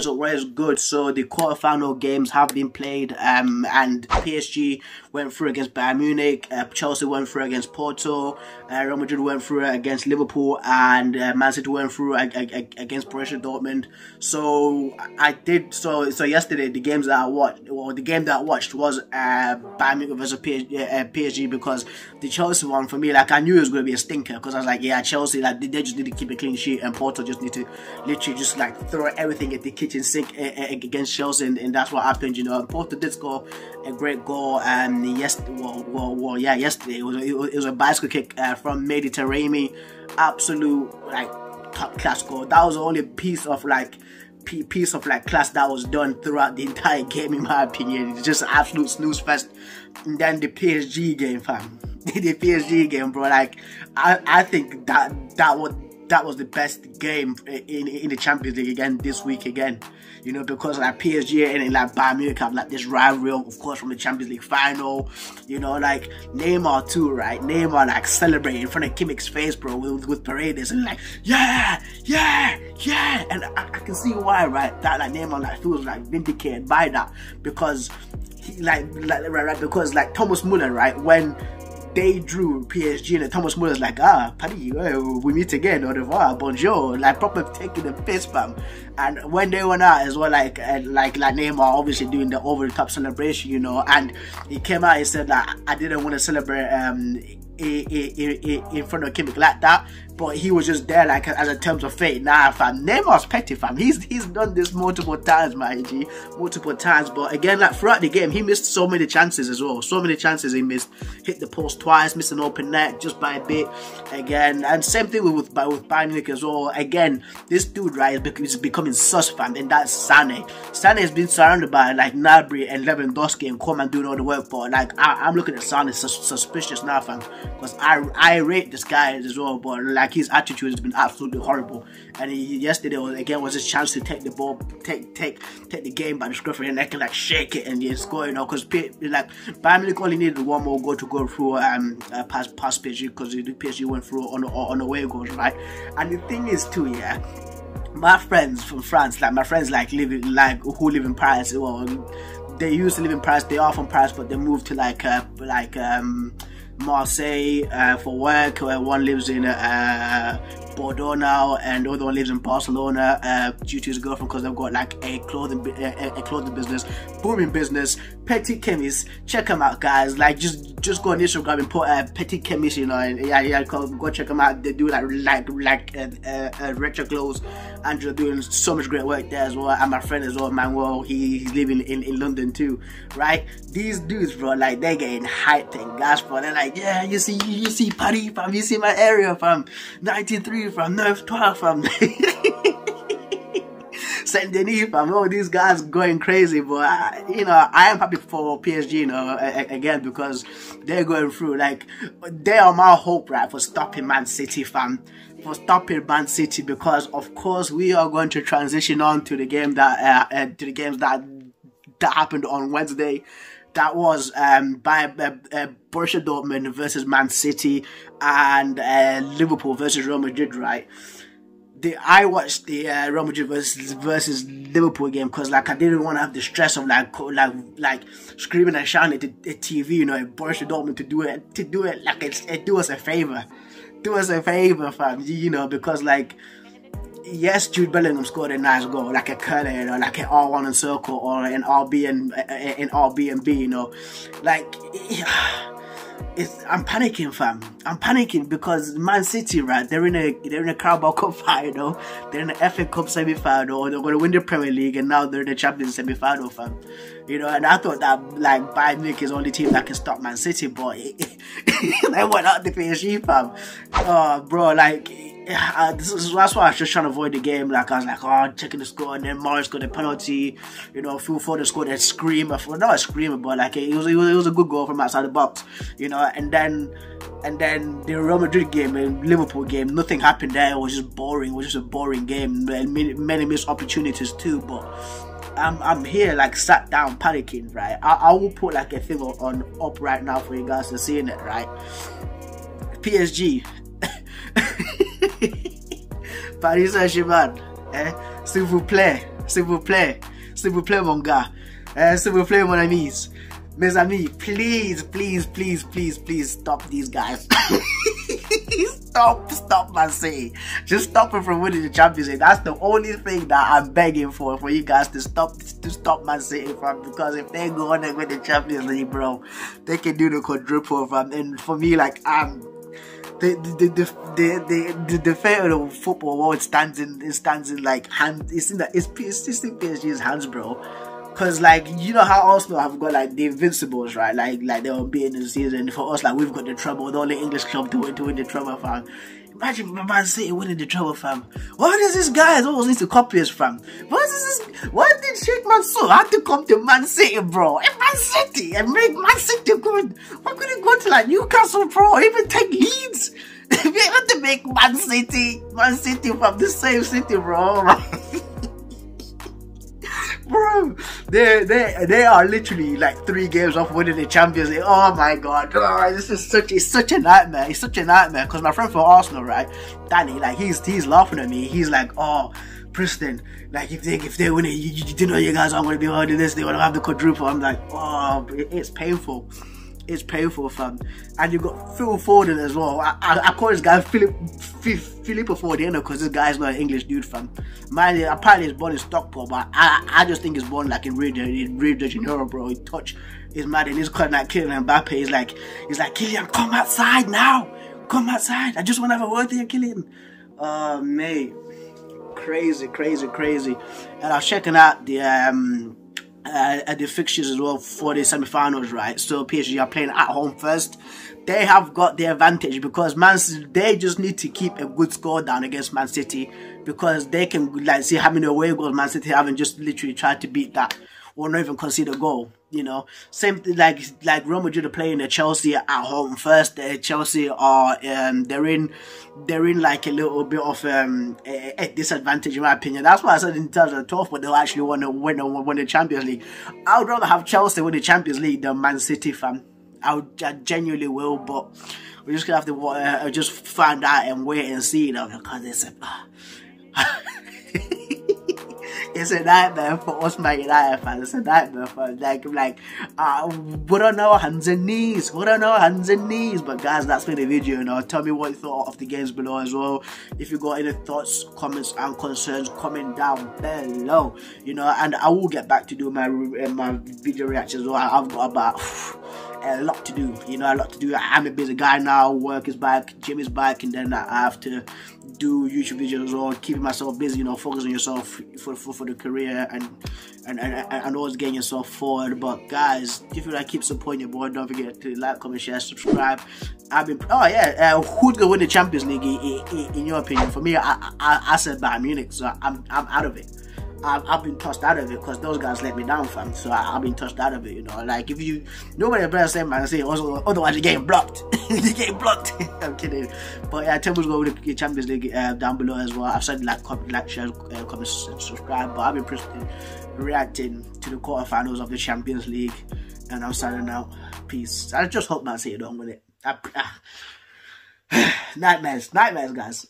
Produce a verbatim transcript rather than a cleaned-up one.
result was good. So the quarterfinal games have been played, um, and P S G went through against Bayern Munich, uh, Chelsea went through against Porto, uh, Real Madrid went through against Liverpool, and uh, Man City went through ag ag against Borussia Dortmund. So I did so. So yesterday, the games that I watched, or the game that I watched was uh, Bayern Munich versus P S G, uh, P S G, because the Chelsea one for me, like I knew it was going to be a stinker, because I was like, yeah, Chelsea, like they just need to keep a clean sheet, and Porto just need to literally just like throw everything at the kitchen sink against Chelsea, and, and that's what happened, you know. And Porto did score a great goal, and yes, well, well, well, yeah, yesterday it was a, it was a bicycle kick uh, from Mehdi Taremi, absolute like top class goal. That was the only piece of like piece of like class that was done throughout the entire game, in my opinion. It's just absolute snooze fest. And then the P S G game, fam. The P S G game, bro. Like I, I think that that was that was the best game in in the Champions League again this week again. You know, because like P S G and, and like Bayern Munich have like this rivalry, of course, from the Champions League final. You know, like Neymar too, right? Neymar like celebrating in front of Kimmich's face, bro, with, with Paredes, and like, yeah, yeah, yeah. And I, I can see why, right? That like Neymar like feels like vindicated by that, because he like, like right, right, because like Thomas Muller, right, when they drew P S G, and Thomas Muller's like, ah, Paddy, oh, we meet again, au revoir, bonjour, like proper taking the piss, fam. And when they went out as well, like uh, like like Neymar obviously doing the over the top celebration, you know, and he came out, he said that I didn't want to celebrate um in, in, in front of Kimmich like that, but he was just there like as a terms of fate. Nah, fam, Neymar's petty, fam. He's he's done this multiple times, my G, multiple times. But again, like throughout the game, he missed so many chances as well. So many chances he missed. Hit the post twice, missed an open net just by a bit. Again, and same thing with with, with Bayern Munich as well. Again, this dude, right, is becoming sus, fam, and that's Sané. Sané has been surrounded by like Gnabry and Lewandowski and Coman doing all the work, but like I, I'm looking at Sané sus suspicious now, fam, because I I rate this guy as well, but like. Like his attitude has been absolutely horrible, and he, yesterday was, again was his chance to take the ball, take take take the game by the scruff of the neck and like shake it and yeah, score, you know, because like Bayern Munich only needed one more goal to go through um uh, past past P S G, because the P S G went through on on away goals, right? And the thing is too, yeah, my friends from France, like my friends like living like who live in Paris, well, they used to live in Paris, they are from Paris, but they moved to like uh, like um. Marseille uh, for work. Where one lives in uh, Bordeaux now, and the other one lives in Barcelona uh, due to his girlfriend, because they've got like a clothing a, a clothing business, booming business. Petit Chemist, check them out, guys. Like just just go on Instagram and put uh, Petit Chemist, you know, and yeah, yeah, go, go check them out. They do like like like uh, uh, uh, retro clothes, and they're doing so much great work there as well. And my friend as well, Manuel, he, he's living in, in London too, right? These dudes, bro, like they're getting hyped and gas, bro. They're like, yeah, you see, you see Paris, fam, you see my area, fam, ninety-three, from Neuf twelve, fam. Saint Denis, fam. Oh, these guys going crazy, but I, you know, I am happy for P S G, you know, again, because they're going through. Like, they are my hope, right, for stopping Man City, fam, for stopping Man City, because of course we are going to transition on to the game that uh, uh, to the games that that happened on Wednesday. That was um, by uh, uh, Borussia Dortmund versus Man City, and uh, Liverpool versus Real Madrid, right? The, I watched the uh, Real Madrid versus, versus Liverpool game because like I didn't want to have the stress of like like like screaming and shouting at the, the T V, you know, at Borussia Dortmund to do it to do it like it's, it do us a favor, do us a favor, fam, you know, because like. Yes, Jude Bellingham scored a nice goal, like a curler, you know, like an R one and circle or an R B and an R B and B, you know, like it's. I'm panicking, fam. I'm panicking because Man City, right? They're in a they're in a Carabao Cup final, they're in the F A Cup semi final, they're going to win the Premier League, and now they're in the Champions semi final, fam. You know, and I thought that like Bayern Munich is the only team that can stop Man City, but they went out the P S G, fam. Oh, bro, like. Uh, this is, that's why I was just trying to avoid the game. Like I was like, oh, checking the score, and then Morris got a penalty. You know, Phil Foden scored a screamer, for, not a screamer, but like it was, it was, it was a good goal from outside the box. You know, and then and then the Real Madrid game and Liverpool game, nothing happened there. It was just boring. It was just a boring game, and many, many missed opportunities too. But I'm I'm here like sat down panicking, right? I, I will put like a thing on up right now for you guys to see it, right? P S G. Paris Saint-Germain, eh? S'il vous plaît, s'il vous plaît, s'il vous plaît, mon gars, uh, s'il vous plaît, mon amis, mes amis, please, please, please, please, please stop these guys. Stop, stop, Man City. Just stop them from winning the Champions League. That's the only thing that I'm begging for, for you guys to stop, to stop Man City from, because if they go on and win the Champions League, bro, they can do the quadruple, fam. And for me, like, I'm, the the the the the, the, the fate of the football world stands in, it stands in like hand. It's in the it's it's in P S G's hands, bro. Cause like, you know how Arsenal have got like the Invincibles, right? Like like they were beating the season. For us, like, we've got the treble, the only English club to win to win the treble, fam. Imagine Man City winning the treble, fam. What is this guy always needs to copy us, fam? What is this? Why did Sheikh Mansour have to come to Man City, bro? And Man City and make Man City good. Why couldn't he go to like Newcastle, bro? Even take Leeds. We have to make Man City, Man City from the same city, bro. Bro, they they they are literally like three games off winning the Champions League. Oh my god, oh, this is such it's such a nightmare. It's such a nightmare. Cause my friend from Arsenal, right, Danny, like he's he's laughing at me. He's like, oh, Preston, like if they if they win it, you, you, you know you guys aren't going to be able to do this. They want to have the quadruple. I'm like, oh, it, it's painful. It's painful, fam. And you got Phil Foden as well. I, I, I call this guy Philip Filippo Foden because this guy's not an English dude, fam. Man, apparently he's born in Stockport, but I I just think he's born like in Rio de, Rio de Janeiro, bro. He touch is mad, and he's calling like Kylian Mbappe. He's like he's like Kylian, come outside now, come outside. I just want to have a word with you, Kylian. Oh, mate, crazy, crazy, crazy. And I was checking out the um. Uh, at the fixtures as well for the semi-finals, right? So P S G are playing at home first. They have got the advantage because Man City, they just need to keep a good score down against Man City, because they can like see how many away goals Man City haven't just literally tried to beat that or not even concede a goal. You know, same thing like like Real Madrid are playing the Chelsea at home first. The Chelsea are um they're in they're in like a little bit of um a, a disadvantage in my opinion. That's why I said in terms of twelve, but they'll actually want to win win the Champions League. I would rather have Chelsea win the Champions League than Man City, fam. I, would, I genuinely will, but we're just gonna have to uh, just find out and wait and see, you know, because it's a it's a nightmare for us Man United fans. It's a nightmare for like like uh we're on our hands and knees. We're on our hands and knees. But guys, that's been the video. You know, tell me what you thought of the games below as well. If you got any thoughts, comments, and concerns, comment down below. You know, and I will get back to do my my video reactions as well. I've got about a lot to do, you know, a lot to do. I'm a busy guy now. Work is back, gym is back, and then I have to do YouTube videos as well, keeping myself busy, you know, focus on yourself for for, for the career and and, and and always getting yourself forward. But guys, if you like keep supporting your boy, don't forget to like, comment, share, subscribe. I've been oh yeah, uh, who's gonna win the Champions League in, in, in your opinion? For me, I I, I said Bayern Munich, so I'm I'm out of it. I've, I've been tossed out of it because those guys let me down, fam. So I, I've been tossed out of it, you know. Like if you nobody better say Man City, also otherwise you're getting blocked. You're getting blocked. I'm kidding. But yeah, tell me to go with the Champions League uh, down below as well. I've said like, comment, like, share, uh, comment, subscribe. But I've been personally reacting to the quarterfinals of the Champions League, and I'm signing out. Peace. I just hope Man City don't win it. I, I, nightmares, nightmares, guys.